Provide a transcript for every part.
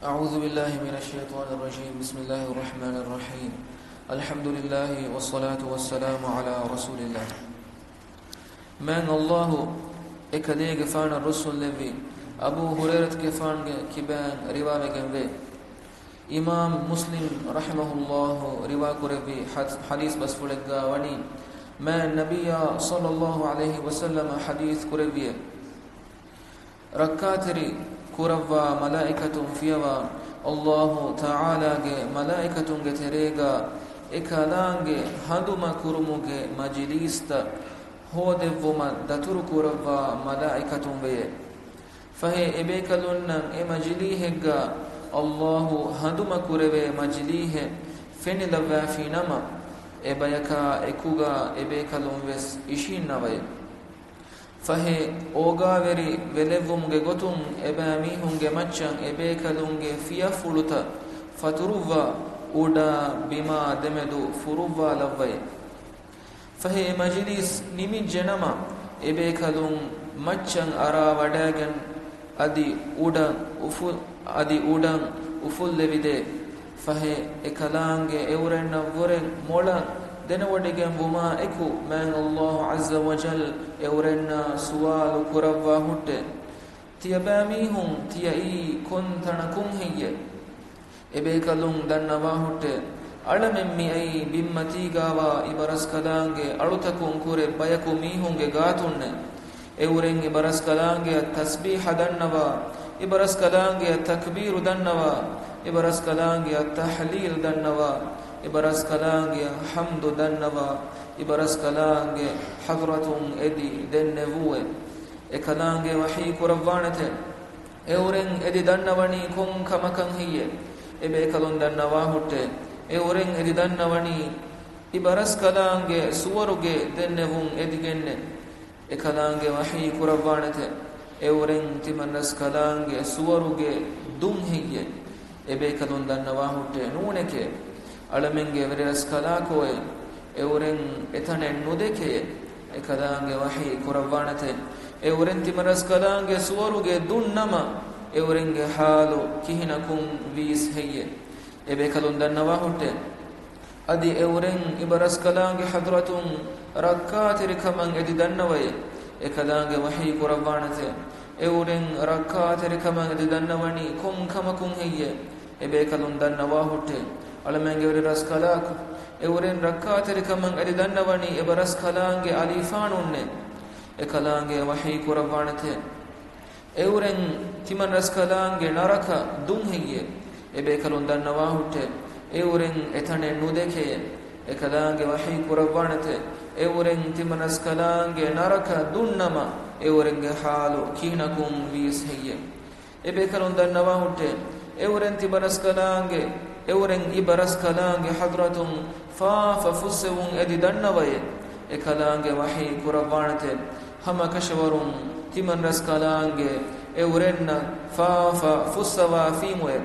أعوذ بالله من الشيطان الرجيم. بسم الله الرحمن الرحيم. الحمد لله والصلاة والسلام على رسول الله. من الله إكدي غفان الرسول لبي أبو هريرة غفان كبان رواية جنبه إمام مسلم رحمه الله رواية كربي حديث بس فلقا وني ما النبي صلى الله عليه وسلم حديث كربي ركاتري كروا ملائكة فيوا الله تعالى ملائكة تريغا إكالانج هندما كرموج مجليستا هودفوما دتر كروا ملائكة بيه فهي إبيكالون إمجليهجا الله هندما كروا مجليه فين لوا في نما إبيكا إكوغا إبيكالون بس إشين نوي فهي اوغاوري ولevumge gotum ebamihunge maccan ebekalunge fiyafuluta faturuva uda bima demedu furuva lavvai فهي majlis nimi jenama ebekalun maccan ara wadagan adi udan uful levide فهي ekalange eurenna voren molan denawadigen buma eku man Allah azza wa jal eurenna sualu kurawwa hutte tiyabamihum tiyai kontanakum hiye ebekalun dannawa hutte alamemmi ai bimmati gawa ibaras kalange alutakun kure bayaku mihunge gatunne euren ibaras kalange tasbih dannawa ibaras kalange takbir dannawa ibaras kalange tahlil dannawa ibaras kalange hamdu dannawa ibaras kalange hadratum edi dennevuwe e kalange wahi kurawwanate euren edi dannawani kun kamakan hiye ebe kalon dannawa hutte euren edi dannawani ibaras kalange suwaruge dennevun edigenne e kalange wahi kurawwanate euren timanas kalange suwaruge dum hiye ebe kalon dannawa hutte nuneke alamenge veras kalakoe euren etane nudeke ekadange wahi kurawwanate euren timaras kalange suwaruge dunnama eurenge halu kihinakum vis heye ebe kalon dannawa hutte adi euren ibaras kalange hadratum rakkatir kaman edi dannawaye ekadange wahi kurawwanate euren rakkatir kaman edi dannawani kum kamakun heye ebe kalon dannawa hutte alamenge veras kalaku euren rakkatir kaman edi dannawani ibaras kalange alifanunne ekalange wahi kurawwanate euren timan ras kalange naraka dumhiye ebe kalon dannawa hutte euren etane nudeke ekalange wahi kurawwanate euren timan ras kalange naraka dunnama eurenge halu kinakum vis hiye ebe kalon dannawa hutte euren timan ras kalange euren ibaras kalange hadratum fa fussewun edi dannawaye e kalange wahi kurawwanate hama kashwarun timan ras kalange eurenna fa fussawa fimwe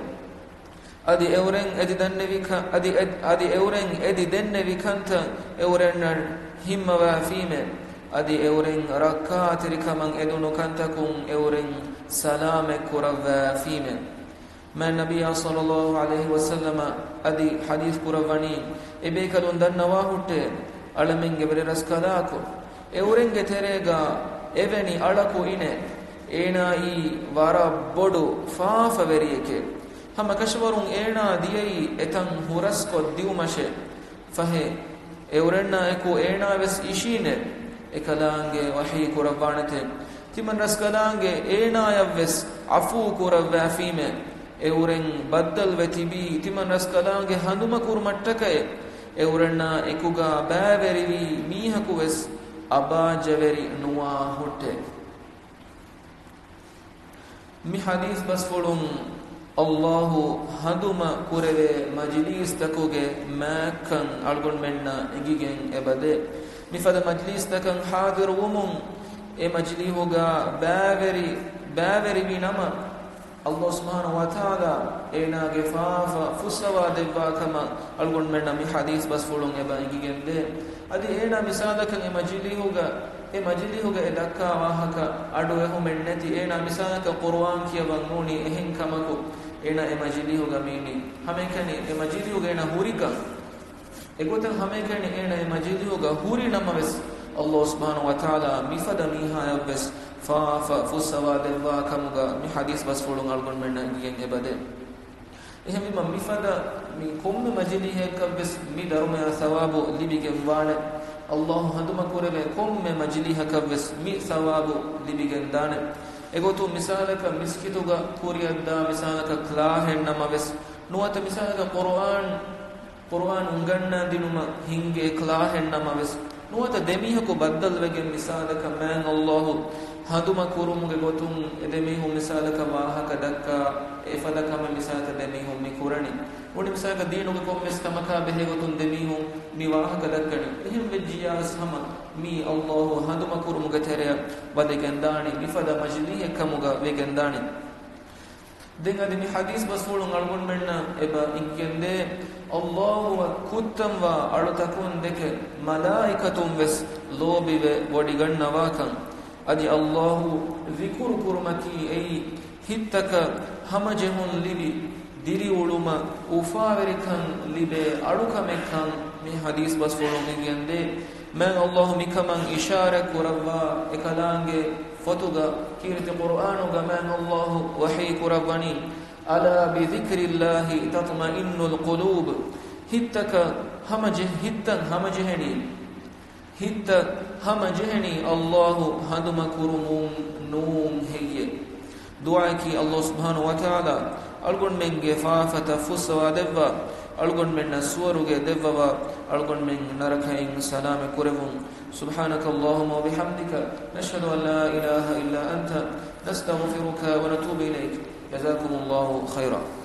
adi euren edi dannevi adi euren edi dennevi kanta eurenna himmawa fime adi euren rakkatir kaman edunu kantakum euren salame kurawwa fime ما النبي صلى الله عليه وسلم أدي حديث كرواني إبيكالون دنوا هوتة ألمن جبر رسكلاكو إورنج تريغا إبني ألاكو إنه إنا إي وارا بدو فاف بريكه هم كشورون إنا ديي إتن هورسكو ديومشه فهي إورنا إكو إنا بس إشينه إكلانج وحي كروانته تمن رسكلانج إنا يبس عفو كروان فيمه euren baddal vetibi timan raskalange handuma kurmattakaye eurenna ekuga bæverivi mihaku ves abajaveri nuwa hutte mi hadith basfolum Allahu handuma kureve majlis takuge makkan algon menna egigen ebade mi fada majlis takan hadir wumum e majlihuga bæveri nama Allah subhanahu wa ta'ala ena gefafa fusawa devwa kama algon menna mi hadith bas fulun eba igigende adi ena misadakan e majlihuga e dakka wahaka adu ehu mennati ena misanaka qur'an kiyawan nuni ehin kamako ena e majlihu gamini hame kani e majlihu ga ena hurika egotan hame kani ena e majlihu ga huri namaves Allah subhanahu wa ta'ala mifada miha yabbes fa fusawa delwa kamuga mi hadis bas fulun algon menna giyen ebade ehmi mifada mi komme majlihe kabbes mi daruma thawabu libige wane Allah haduma kurebe komme majliha kabbes mi thawabu libige dane egotu misalaka miskituga kuriyadda misalaka klahen namaves nuwata misalaka Qur'an unganna dinuma hinge klahen namaves nuwata demihaku baddal wegen misalaka man Allah haduma kurumuge gotum edemihu misalaka wahaka dakka efadakama misalaka demihu mikurani odi misalaka diinuge kommes tamaka behe gotum demihu mi wahaka dakkani ehim vejiyas hama mi Allah haduma kurumuge tere badegendani mifada majlihe kamuga vegendani denga demi hadis basulun algon menna eba inkende Allah wa kuttam wa alutakun deke malaikatum ves lobive wodiganna wakan adi Allah zikur kurmaki ei hittaka hamajehun libi diri uluma ufaverikan libe alukamekan mi hadis basulun ingende man Allah mikaman ishara kurava ekalange fotuga kirti Qur'anuga man Allah wahi kuravani ala bi dhikrillahi tatma'innul qulub hittaka hamajehni Allahu haduma kurumun num heye du'aki Allah subhanahu wa ta'ala algon menge fafata fuswa devva algon men nasuruge devva algon men narakain salame kurevun subhanakallahumma wa bihamdika nashhadu an la ilaha illa anta nastaghfiruka wa natubu ilayk jazakumullahu khairan